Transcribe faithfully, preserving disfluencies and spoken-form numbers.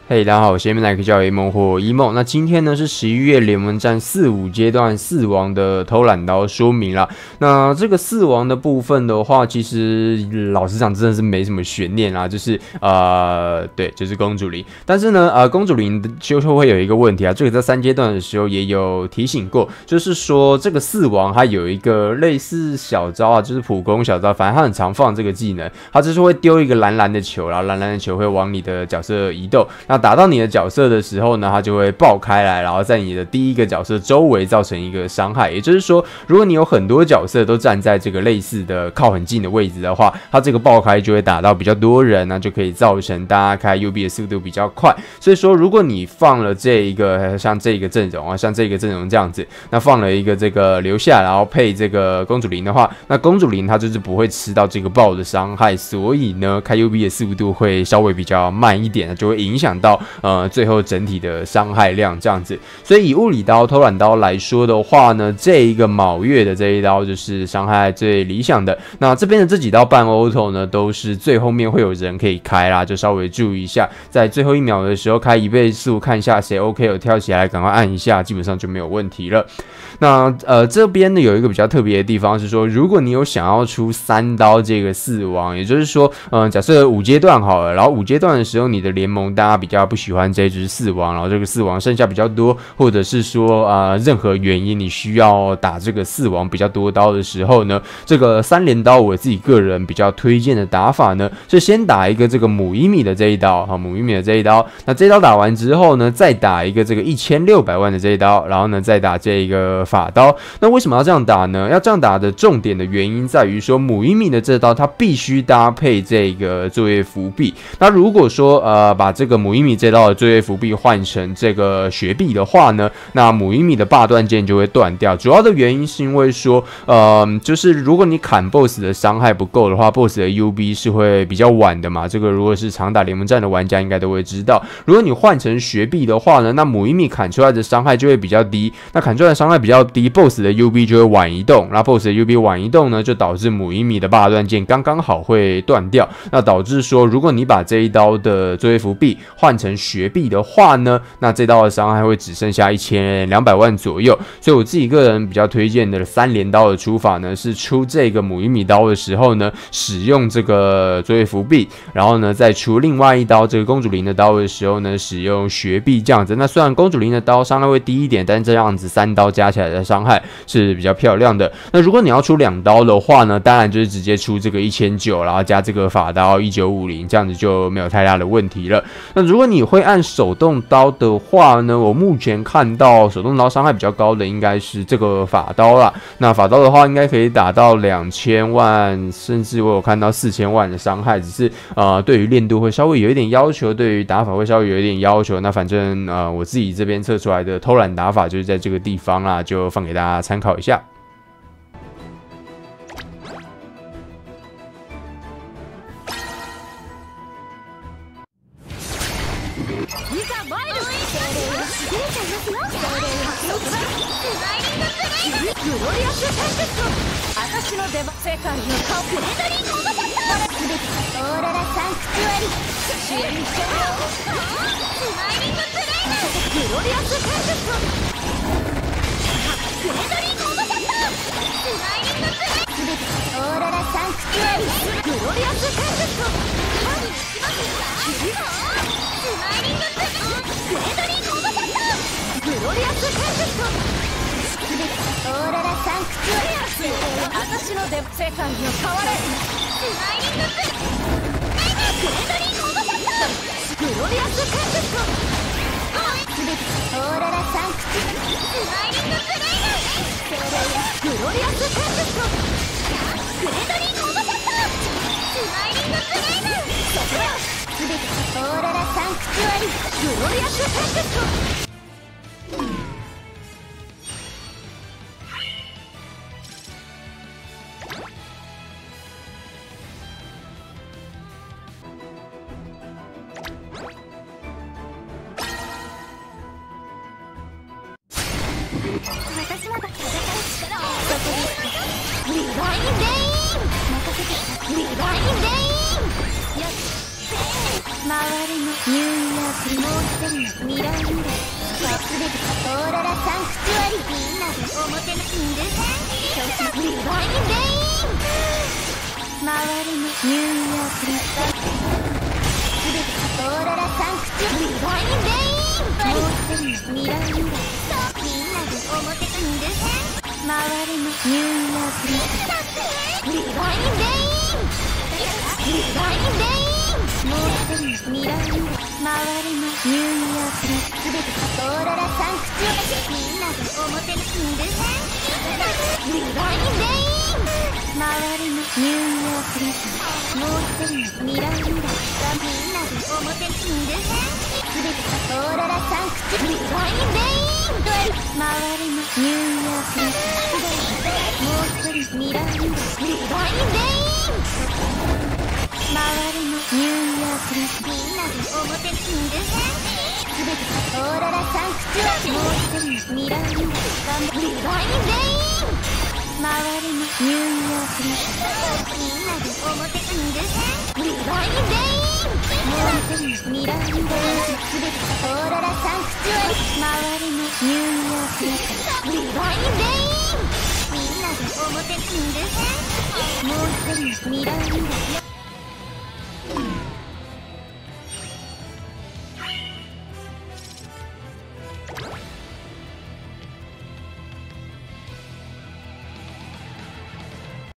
嘿、hey, 大家好，我是 M 来可以叫我 A 或 E 梦。那今天呢是十一月联盟战四五阶段四王的偷懒刀说明啦。那这个四王的部分的话，其实老实讲真的是没什么悬念啦，就是呃对，就是公主林。但是呢，呃公主林就会有一个问题啊，这个在三阶段的时候也有提醒过，就是说这个四王它有一个类似小招啊，就是普攻小招，反正它很常放这个技能，它就是会丢一个蓝蓝的球，然后蓝蓝的球会往你的角色移动。那打到你的角色的时候呢，它就会爆开来，然后在你的第一个角色周围造成一个伤害。也就是说，如果你有很多角色都站在这个类似的靠很近的位置的话，它这个爆开就会打到比较多人，那就可以造成大家开 U B 的速度比较快。所以说，如果你放了这一个像这个阵容啊，像这个阵容这样子，那放了一个这个留下，然后配这个公主林的话，那公主林它就是不会吃到这个爆的伤害，所以呢，开 U B 的速度会稍微比较慢一点，就会影响到呃，最后整体的伤害量这样子，所以以物理刀、偷懒刀来说的话呢，这一个卯月的这一刀就是伤害最理想的。那这边的这几刀半 auto 呢，都是最后面会有人可以开啦，就稍微注意一下，在最后一秒的时候开一倍速，看一下谁 OK 有跳起来，赶快按一下，基本上就没有问题了。那呃这边呢有一个比较特别的地方是说，如果你有想要出三刀这个四王，也就是说，嗯、呃，假设五阶段好了，然后五阶段的时候你的联盟大家比较不喜欢这只四王，然后这个四王剩下比较多，或者是说啊、呃、任何原因你需要打这个四王比较多刀的时候呢，这个三连刀我自己个人比较推荐的打法呢，是先打一个这个姆伊米的这一刀，好，姆伊米的这一刀，那这一刀打完之后呢，再打一个这个一千六百万的这一刀，然后呢再打这个法刀。那为什么要这样打呢？要这样打的重点的原因在于说，姆伊米的这刀它必须搭配这个作业伏笔。那如果说呃把这个姆伊米这刀的作业伏笔换成这个雪碧的话呢，那姆伊米的霸断剑就会断掉。主要的原因是因为说，呃，就是如果你砍 B O S S 的伤害不够的话 ，B O S S 的 U B 是会比较晚的嘛。这个如果是常打联盟战的玩家应该都会知道。如果你换成雪碧的话呢，那姆伊米砍出来的伤害就会比较低。那砍出来的伤害比较低 ，B O S S 的 U B 就会晚移动。那 B O S S 的 U B 晚移动呢，就导致姆伊米的霸断剑刚刚好会断掉。那导致说，如果你把这一刀的作业伏笔换成雪碧的话呢，那这刀的伤害会只剩下一千两百万左右。所以我自己个人比较推荐的三连刀的出法呢，是出这个姆伊米刀的时候呢，使用这个作业伏笔，然后呢再出另外一刀这个公主林的刀的时候呢，使用雪碧这样子。那虽然公主林的刀伤害会低一点，但这样子三刀加起来的伤害是比较漂亮的。那如果你要出两刀的话呢，当然就是直接出这个一千九百，然后加这个法刀一九五零，这样子就没有太大的问题了。那如果你会按手动刀的话呢，我目前看到手动刀伤害比较高的应该是这个法刀啦。那法刀的话，应该可以打到两千万，甚至我有看到四千万的伤害，只是呃对于练度会稍微有一点要求，对于打法会稍微有一点要求。那反正呃我自己这边测出来的偷懒打法就是在这个地方啦，就放给大家参考一下。 周りのニューイヤープリモー一人のミラーミラーすべてオーロラサンクチュアリみんなでおもてなしんでそしてリバインレイン回るのニューイヤークリスタルすべてオーロラサンクチュアリリバインレインもう一人のミラーミラーみんなでおもてなしんで回るのニューイヤークリスタルリバインレインリバインレインもう一人のミラーミラー回るのニューイヤークリスすべてオーロラサンクチュアリみんなでおもてなしんでリバインレイン回るのニューイヤークリスもう一人のミラーミラーみんなでおもてなしんですべてオーロラサンクチュアリリバインレイン回るのニューイヤークリスもう一人ミラーミラーリバインレイン回るのニューイヤークリスみんなでおもてなしんですすべてオーロラサンクチュアリもう一人のミラーミラーリバインレイン回るのニューイヤークリスみんなでおもてなしんですリバインレインもう一人のミラーミラーすべてオーロラサンクチュアリ回るのニューイヤークリスリバインレインみんなでおもてなしんですもう一人のミラーミラー